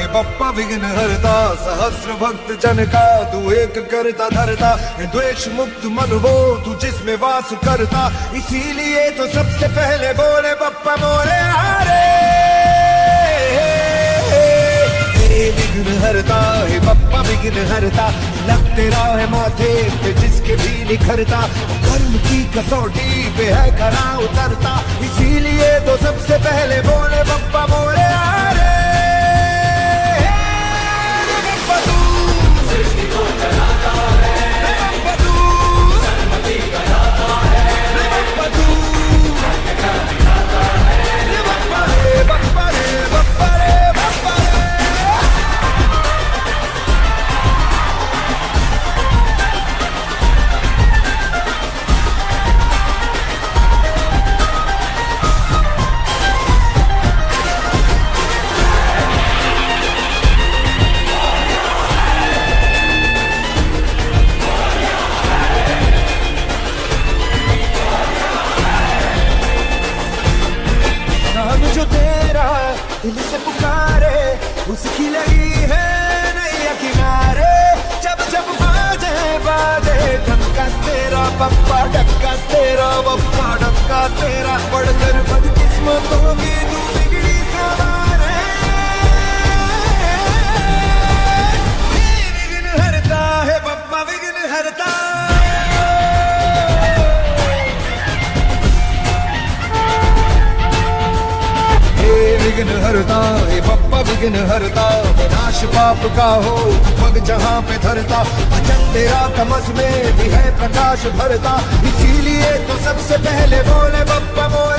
बप्पा विघ्न हरता, सहस्र भक्त जन का तू एक करता धरता, द्वेष मुक्त मन वो तू जिसमें वास करता, इसीलिए तो सबसे पहले बोले बप्पा मोरे हारे। विघ्न हरता है बप्पा विघ्न हरता, लग तेरा है माथे पे जिसके भी निखरता, कर्म की कसौटी पे है खरा उतरता, इसीलिए तो सबसे पहले बोले बप्पा मोरे हारे। दिल से पुकारे उसकी लगी है नैया किनारे, जब जब बाजे बाजे डंका तेरा बप्पा, डंका तेरा बप्पा, डंका तेरा, बढ़कर बदकिस्मतों की तू बिगड़ी सवार है। विघ्न हरता है बप्पा विघ्न हरता, विघ्न हरता हे बप्पा विघ्न हरता, विनाश पाप का हो पग जहाँ पे धरता, अचल तेरा तमस में भी है प्रकाश भरता, इसीलिए तो सबसे पहले बोले बप्पा मोरे।